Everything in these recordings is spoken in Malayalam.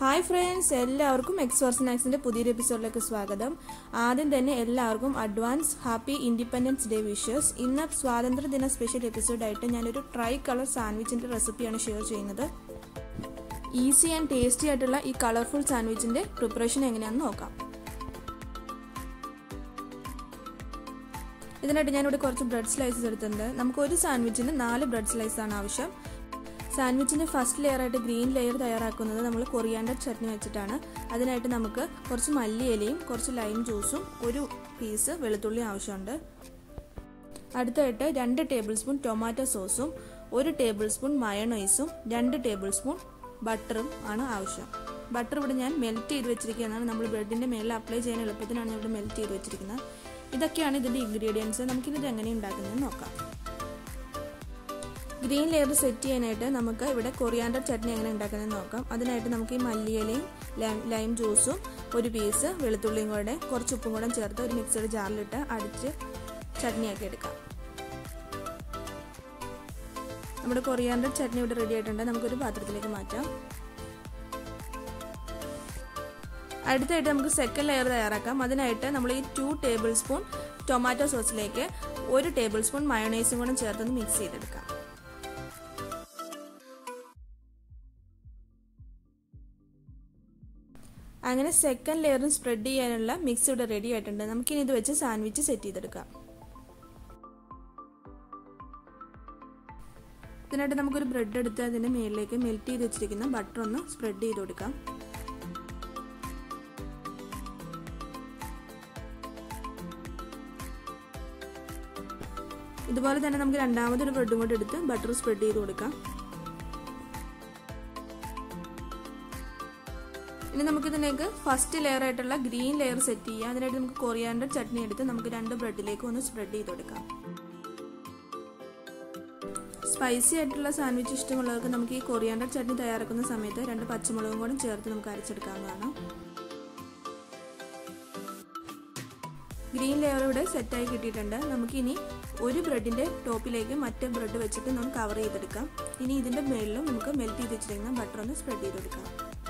ഹായ് ഫ്രണ്ട്സ്, എല്ലാവർക്കും എക്സ്ഫോർ സ്നാക്സിൻ്റെ പുതിയൊരു എപ്പിസോഡിലേക്ക് സ്വാഗതം. ആദ്യം തന്നെ എല്ലാവർക്കും advance happy independence day wishes. ഇന്ന് സ്വാതന്ത്ര്യദിന സ്പെഷ്യൽ എപ്പിസോഡായിട്ട് ഞാനൊരു ട്രൈ കളർ സാൻഡ്വിച്ചിൻ്റെ റെസിപ്പിയാണ് ഷെയർ ചെയ്യുന്നത്. ഈസി ആൻഡ് ടേസ്റ്റി ആയിട്ടുള്ള ഈ കളർഫുൾ സാൻഡ്വിച്ചിൻ്റെ പ്രിപ്പറേഷൻ എങ്ങനെയാണെന്ന് നോക്കാം. ഇതിനായിട്ട് ഞാനിവിടെ കുറച്ച് ബ്രെഡ് സ്ലൈസസ് എടുത്തിട്ടുണ്ട്. നമുക്ക് ഒരു സാൻഡ്വിച്ചിന് 4 ബ്രെഡ് സ്ലൈസാണ് ആവശ്യം. സാൻഡ്വിച്ചിൻ്റെ ഫസ്റ്റ് ലെയറായിട്ട് ഗ്രീൻ ലെയർ തയ്യാറാക്കുന്നത് നമ്മൾ കൊറിയാണ്ടർ ചട്നി വെച്ചിട്ടാണ്. അതിനായിട്ട് നമുക്ക് കുറച്ച് മല്ലിയിലയും കുറച്ച് ലൈം ജ്യൂസും ഒരു പീസ് വെളുത്തുള്ളി ആവശ്യമുണ്ട്. അടുത്തായിട്ട് 2 ടേബിൾ സ്പൂൺ ടൊമാറ്റോ സോസും 1 ടേബിൾ സ്പൂൺ മയണൈസും 2 ടേബിൾ സ്പൂൺ ബട്ടറും ആണ് ആവശ്യം. ബട്ടർ ഇവിടെ ഞാൻ മെൽറ്റ് ചെയ്ത് വെച്ചിരിക്കുന്നതാണ്. നമ്മൾ ബ്രെഡിൻ്റെ മേളിൽ അപ്ലൈ ചെയ്യാൻ എളുപ്പത്തിനാണ് ഞാൻ ഇവിടെ മെൽറ്റ് ചെയ്ത് വെച്ചിരിക്കുന്നത്. ഇതൊക്കെയാണ് ഇതിൻ്റെ ഇൻഗ്രീഡിയൻസ്. നമുക്കിത് എങ്ങനെ ഉണ്ടാക്കുന്നതെന്ന് നോക്കാം. ഗ്രീൻ ലെയർ സെറ്റ് ചെയ്യാനായിട്ട് നമുക്ക് ഇവിടെ കൊറിയാണ്ടർ ചട്നി എങ്ങനെ ഉണ്ടാക്കുന്നതെന്ന് നോക്കാം. അതിനായിട്ട് നമുക്ക് ഈ മല്ലിയിലയും ലൈം ജ്യൂസും ഒരു പീസ് വെളുത്തുള്ളിയും കൂടെ കുറച്ച് ഉപ്പും കൂടെ ചേർത്ത് ഒരു മിക്സഡ് ജാറിലിട്ട് അടിച്ച് ചട്നിയാക്കി എടുക്കാം. നമ്മുടെ കൊറിയാണ്ടർ ചട്നി ഇവിടെ റെഡി ആയിട്ടുണ്ട്. നമുക്കൊരു പാത്രത്തിലേക്ക് മാറ്റാം. അടുത്തായിട്ട് നമുക്ക് സെക്കൻഡ് ലെയർ തയ്യാറാക്കാം. അതിനായിട്ട് നമ്മൾ ഈ 2 ടേബിൾ സ്പൂൺ ടൊമാറ്റോ സോസിലേക്ക് 1 ടേബിൾ സ്പൂൺ മയോണൈസും കൂടെ ചേർത്തൊന്ന് മിക്സ് ചെയ്തെടുക്കാം. അങ്ങനെ സെക്കൻഡ് ലെയറും സ്പ്രെഡ് ചെയ്യാനുള്ള മിക്സ് ഇവിടെ റെഡി ആയിട്ടുണ്ട്. നമുക്കിനി ഇത് വെച്ച് സാൻഡ്വിച്ച് സെറ്റ് ചെയ്തെടുക്കാം. ഇതിനായിട്ട് നമുക്കൊരു ബ്രെഡ് എടുത്ത് അതിൻ്റെ മേളിലേക്ക് മെൽറ്റ് ചെയ്ത് വെച്ചിരിക്കുന്ന ബട്ടർ ഒന്ന് സ്പ്രെഡ് ചെയ്ത് കൊടുക്കാം. ഇതുപോലെ തന്നെ നമുക്ക് രണ്ടാമതൊരു ബ്രെഡും കൂടെ എടുത്ത് ബട്ടർ സ്പ്രെഡ് ചെയ്ത് കൊടുക്കാം. ഇനി നമുക്കിതിലേക്ക് ഫസ്റ്റ് ലെയർ ആയിട്ടുള്ള ഗ്രീൻ ലെയർ സെറ്റ് ചെയ്യാം. അതിനായിട്ട് നമുക്ക് കൊറിയാണ്ടർ ചട്നി എടുത്ത് നമുക്ക് 2 ബ്രെഡിലേക്ക് ഒന്ന് സ്പ്രെഡ് ചെയ്ത് കൊടുക്കാം. സ്പൈസി ആയിട്ടുള്ള സാൻഡ്വിച്ച് ഇഷ്ടമുള്ളവർക്ക് നമുക്ക് ഈ കൊറിയാണ്ടർ ചട്നി തയ്യാറാക്കുന്ന സമയത്ത് 2 പച്ചമുളകും കൂടെ ചേർത്ത് നമുക്ക് അരച്ചെടുക്കാവുന്നതാണ്. ഗ്രീൻ ലെയർ ഇവിടെ സെറ്റായി കിട്ടിയിട്ടുണ്ട്. നമുക്കിനി ഒരു ബ്രെഡിൻ്റെ ടോപ്പിലേക്ക് മറ്റേ ബ്രെഡ് വെച്ചിട്ട് നമുക്ക് കവർ ചെയ്തെടുക്കാം. ഇനി ഇതിൻ്റെ മേളിലും നമുക്ക് മെൽറ്റ് ചെയ്ത് വെച്ചിരിക്കുന്ന ബട്ടർ ഒന്ന് സ്പ്രെഡ് ചെയ്ത് കൊടുക്കാം.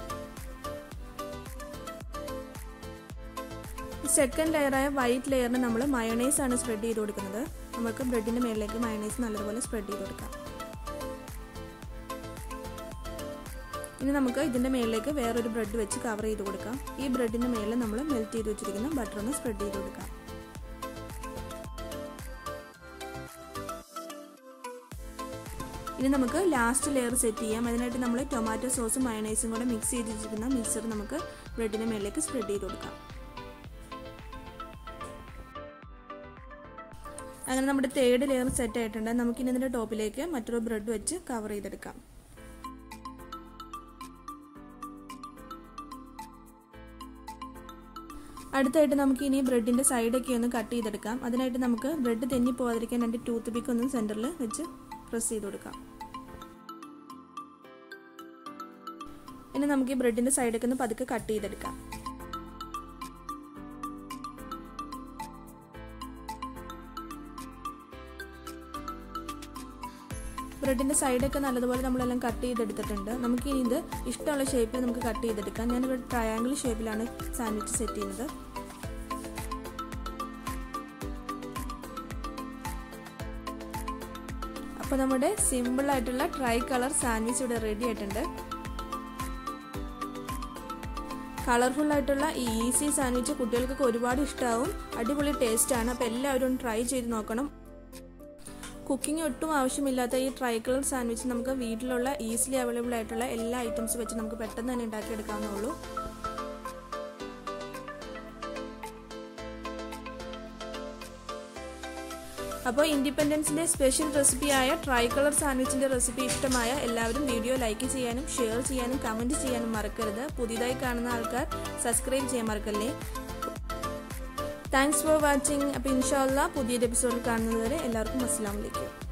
സെക്കൻഡ് ലെയറായ വൈറ്റ് ലെയറിന് നമ്മൾ മയോണൈസ് ആണ് സ്പ്രെഡ് ചെയ്ത് കൊടുക്കുന്നത്. നമുക്ക് ബ്രെഡിൻ്റെ മേളിലേക്ക് മയോണൈസ് നല്ലതുപോലെ സ്പ്രെഡ് ചെയ്ത് കൊടുക്കാം. ഇനി നമുക്ക് ഇതിൻ്റെ മേളിലേക്ക് വേറൊരു ബ്രെഡ് വെച്ച് കവർ ചെയ്ത് കൊടുക്കാം. ഈ ബ്രെഡിൻ്റെ മേളിൽ നമ്മൾ മെൽറ്റ് ചെയ്ത് വെച്ചിരിക്കുന്ന ബട്ടർ ഒന്ന് സ്പ്രെഡ് ചെയ്ത് കൊടുക്കാം. ഇനി നമുക്ക് ലാസ്റ്റ് ലെയർ സെറ്റ് ചെയ്യാം. അതിനായിട്ട് നമ്മൾ ടൊമാറ്റോ സോസും മയോണൈസും കൂടെ മിക്സ് ചെയ്ത് വെച്ചിരിക്കുന്ന മിക്സർ നമുക്ക് ബ്രെഡിൻ്റെ മേളിലേക്ക് സ്പ്രെഡ് ചെയ്ത് കൊടുക്കാം. അങ്ങനെ നമ്മുടെ 3rd ലെയർ സെറ്റ് ആയിട്ടുണ്ട്. നമുക്കിനി ഇതിൻ്റെ ടോപ്പിലേക്ക് മറ്റൊരു ബ്രെഡ് വെച്ച് കവർ ചെയ്തെടുക്കാം. അടുത്തായിട്ട് നമുക്ക് ഇനി ബ്രെഡിൻ്റെ സൈഡൊക്കെ ഒന്ന് കട്ട് ചെയ്തെടുക്കാം. അതിനായിട്ട് നമുക്ക് ബ്രെഡ് തെന്നി പോകാതിരിക്കാൻ 2 ടൂത്ത് പിക്ക് ഒന്ന് സെൻറ്ററിൽ വെച്ച് പ്രസ് ചെയ്ത് കൊടുക്കാം. ഇനി നമുക്ക് ഈ ബ്രെഡിൻ്റെ സൈഡൊക്കെ ഒന്ന് പതുക്കെ കട്ട് ചെയ്തെടുക്കാം. ബ്രെഡിൻ്റെ സൈഡൊക്കെ നല്ലതുപോലെ നമ്മളെല്ലാം കട്ട് ചെയ്തെടുത്തിട്ടുണ്ട്. നമുക്ക് ഇനി ഇത് ഇഷ്ടമുള്ള ഷേപ്പിൽ നമുക്ക് കട്ട് ചെയ്തെടുക്കാം. ഞാനിവിടെ ട്രയാങ്കിൾ ഷേപ്പിലാണ് സാൻഡ്വിച്ച് സെറ്റ് ചെയ്യുന്നത്. അപ്പോൾ നമ്മുടെ സിമ്പിളായിട്ടുള്ള ട്രൈ കളർ സാൻഡ്വിച്ച് ഇവിടെ റെഡി ആയിട്ടുണ്ട്. കളർഫുള്ളായിട്ടുള്ള ഈ ഈസി സാൻഡ്വിച്ച് കുട്ടികൾക്കൊക്കെ ഒരുപാട് ഇഷ്ടമാവും. അടിപൊളി ടേസ്റ്റാണ്. അപ്പോൾ എല്ലാവരും ട്രൈ ചെയ്ത് നോക്കണം. കുക്കിംഗ് ഒട്ടും ആവശ്യമില്ലാത്ത ഈ ട്രൈ കളർ സാൻഡ്വിച്ച് നമുക്ക് വീട്ടിലുള്ള ഈസിലി അവൈലബിൾ ആയിട്ടുള്ള എല്ലാ ഐറ്റംസ് വെച്ച് നമുക്ക് പെട്ടെന്ന് തന്നെ ഉണ്ടാക്കിയെടുക്കാവുന്നുള്ളൂ. അപ്പോൾ ഇൻഡിപെൻഡൻസിൻ്റെ സ്പെഷ്യൽ റെസിപ്പിയായ ട്രൈ കളർ സാൻഡ്വിച്ചിൻ്റെ റെസിപ്പി ഇഷ്ടമായ എല്ലാവരും വീഡിയോ ലൈക്ക് ചെയ്യാനും ഷെയർ ചെയ്യാനും കമൻറ്റ് ചെയ്യാനും മറക്കരുത്. പുതിയതായി കാണുന്ന ആൾക്കാർ സബ്സ്ക്രൈബ് ചെയ്യാൻ മറക്കല്ലേ. Thanks for watching. അപ്പോൾ ഇൻഷാ അല്ലാഹ് പുതിയൊരു എപ്പിസോഡിൽ കാണുന്നതുവരെ എല്ലാവർക്കും അസ്സലാമു അലൈക്കും.